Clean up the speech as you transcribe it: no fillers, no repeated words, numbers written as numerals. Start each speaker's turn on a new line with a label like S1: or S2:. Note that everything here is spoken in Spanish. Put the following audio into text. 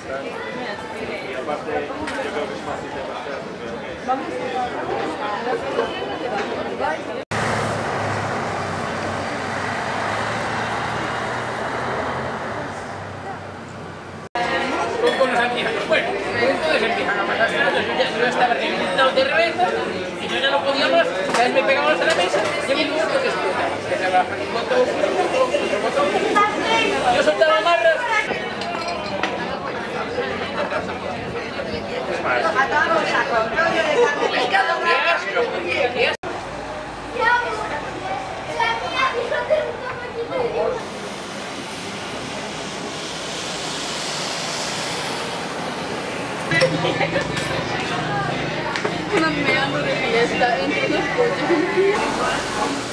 S1: Y aparte, yo creo que es fácil de pasar porque...
S2: Con los antijanos. Bueno, entonces empiezan a pasar yo estaba reventado de reventa y yo ya no podía más, cada vez me pegaban a la mesa y había un momento que explota. Que se baja un botón, otro botón, yo soltaba amarras. ¡Pescado, qué asco! ¡Qué asco!
S3: Una meando de fiesta entre los coches.